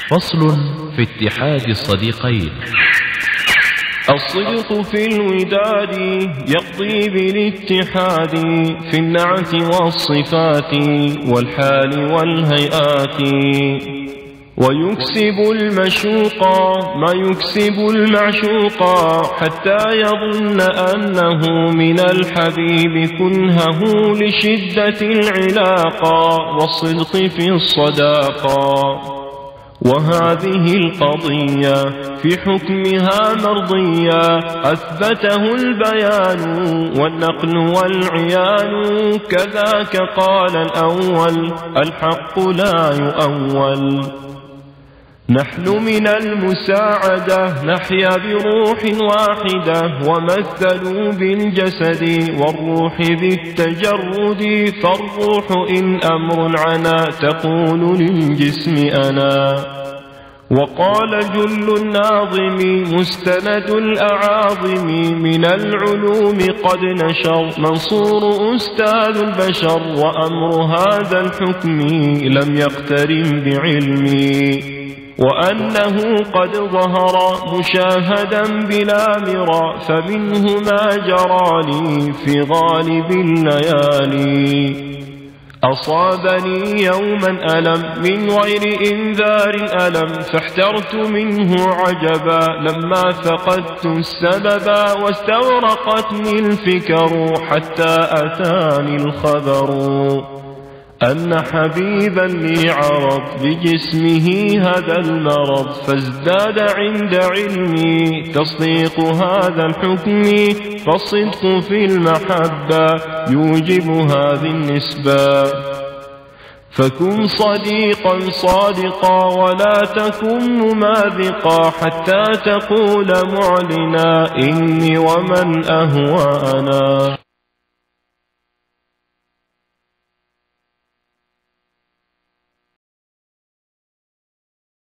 فصل في اتحاد الصديقين. الصدق في الوداد يقضي بالاتحاد في النعت والصفات والحال والهيئات، ويكسب المشوق ما يكسب المعشوق حتى يظن أنه من الحبيب كنهه لشدة العلاقة والصدق في الصداقة. وهذه القضية في حكمها مرضية أثبته البيان والنقل والعيان، كذاك قال الأول الحق لا يؤول. نحن من المساعدة نحيا بروح واحدة، ومثلوا بالجسد والروح ذي التجرد، فالروح إن أمر عنا تقول للجسم أنا. وقال جل الناظم مستند الأعاظم من العلوم قد نشر منصور أستاذ البشر، وأمر هذا الحكم لم يقترن بعلمي، وأنه قد ظهر مشاهدا بلا مرى، فمنه ما جرى لي في غالب الليالي. أصابني يوما ألم من غير إنذار ألم، فاحترت منه عجبا لما فقدت السببا، واستغرقتني الفكر حتى أتاني الخبر أن حبيبا لي عرض بجسمه هذا المرض، فازداد عند علمي تصديق هذا الحكم، فالصدق في المحبة يوجب هذه النسبة. فكن صديقا صادقا ولا تكن مماذقا، حتى تقول معلنا إني ومن أهوى أنا.